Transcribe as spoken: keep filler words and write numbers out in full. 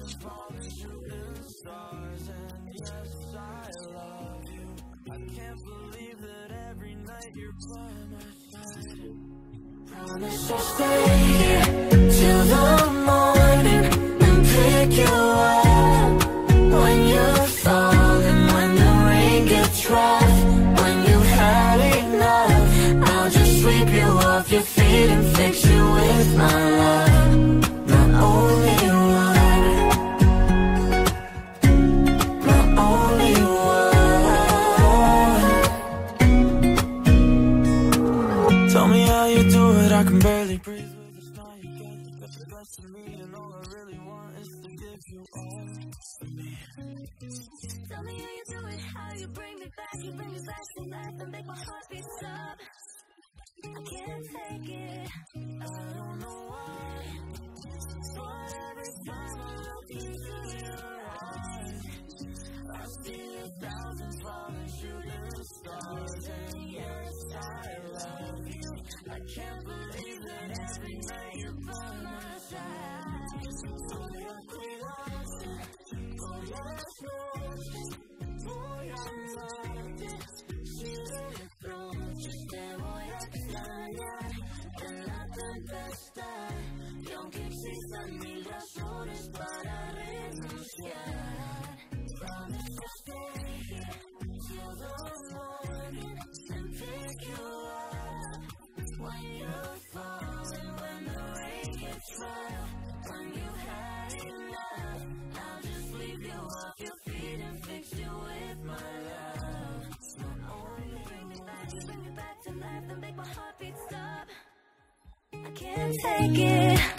thousands falling, shooting stars. And yes, I love you. I can't believe that every night you're by my side. Promise I'll stay here till the morning and pick you up when you're falling, when the rain gets rough, when you've had enough. I'll just sweep you off your feet and fix you with my love. My only one, my only one. Tell me how you do it, I can barely breathe with the smile you get. Got the best of me and all I really want is to give you all of me. Tell me how you do it, how you bring me back. You bring me back to life and make my heart beat stop. I can't take it, I don't know why, but every time I look into your eyes, I see a thousand falling shooting stars. And yes, I love you. I can't believe that every night you're by my side. Voy a cuidarte con las noches, voy a amarte, si de reproches te voy a extrañar en la tempestad. Y aunque existan mil razones para renunciar, promise to stay here till the morning and pick you up when you're falling, when the rain gets rough, when you've had enough. I'll just leave you off your feet and fix you with my love. My only bring me back, you bring me back to life and make my heart beat stop. I can't take it.